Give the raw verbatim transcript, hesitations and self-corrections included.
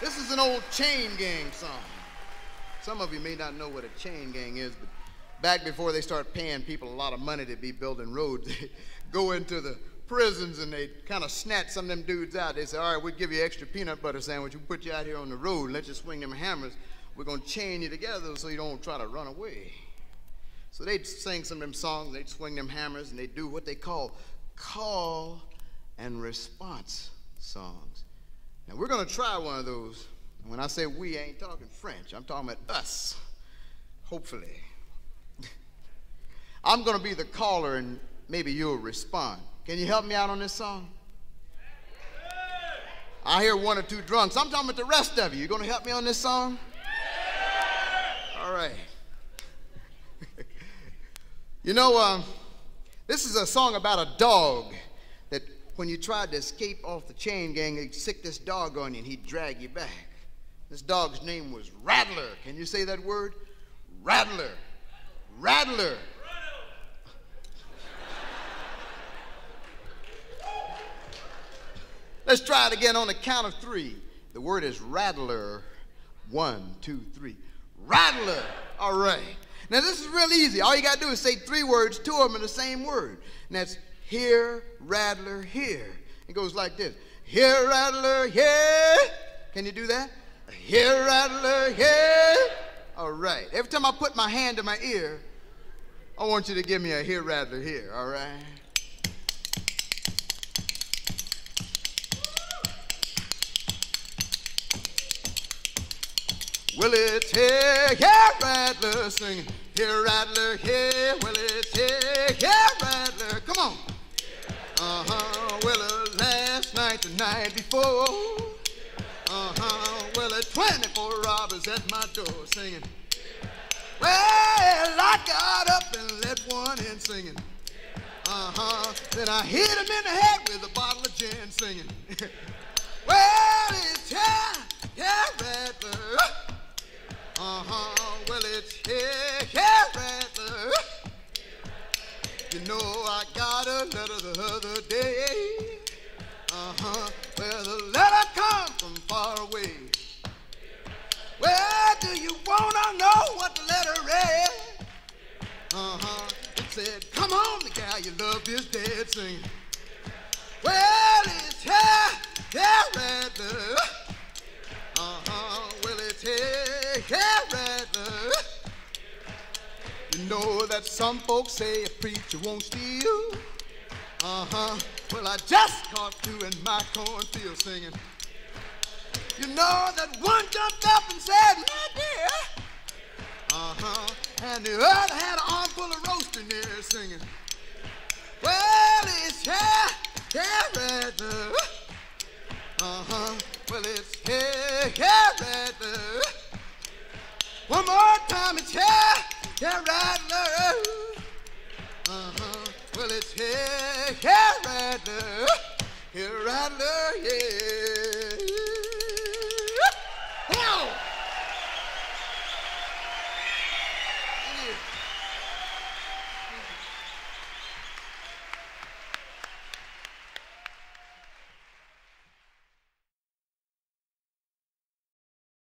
This is an old chain gang song. Some of you may not know what a chain gang is, but back before they start paying people a lot of money to be building roads, they go into the prisons and they kind of snatch some of them dudes out. They say, all right, we'll give you an extra peanut butter sandwich. We'll put you out here on the road and let you swing them hammers. We're going to chain you together so you don't try to run away. So they'd sing some of them songs, they'd swing them hammers, and they'd do what they call call and response songs. Now, we're going to try one of those. And when I say we, I ain't talking French. I'm talking about us, hopefully. I'm going to be the caller, and maybe you'll respond. Can you help me out on this song? I hear one or two drunks. I'm talking about the rest of you. You going to help me on this song? All right. You know, um, this is a song about a dog that when you tried to escape off the chain gang, they'd sick this dog on you and he'd drag you back. This dog's name was Rattler. Can you say that word? Rattler. Rattler. Let's try it again on the count of three. The word is Rattler. One, two, three. Rattler. All right. Now, this is real easy. All you got to do is say three words, two of them in the same word. And that's here, Rattler, here. It goes like this. Here, Rattler, here. Can you do that? Here, Rattler, here. All right. Every time I put my hand to my ear, I want you to give me a here, Rattler, here. All right. Well, it's here, here, Rattler, singing. Here, Rattler, here. Well, it's here, here, Rattler. Come on. Uh-huh. Well, uh, last night, the night before. Uh-huh. Well, uh, twenty-four robbers at my door singing. Well, I got up and let one in singing. Uh-huh. Then I hit him in the head with a bottle of gin singing. Well, it's here, here, Rattler. Uh-huh, well, it's here, here, Rattler. You know, I got a letter the other day. Uh-huh, well, the letter come from far away. Well, do you wanna know what the letter read? Uh-huh, it said, come on, the guy you love is dead, singing. Well, it's here, here, Rattler. Uh-huh, well, it's here, here, Rattler. You know that some folks say a preacher won't steal. Uh-huh, well, I just caught two in my cornfield singing. You know that one jumped up and said, my dear. Uh-huh, and the other had an armful of roast in there singing. Well, it's here, here, Rattler. Uh-huh, well, it's here, here, Rattler. One more time, it's here, here, Rattler. Uh-huh, well, it's here, here, Rattler. Here, Rattler, yeah.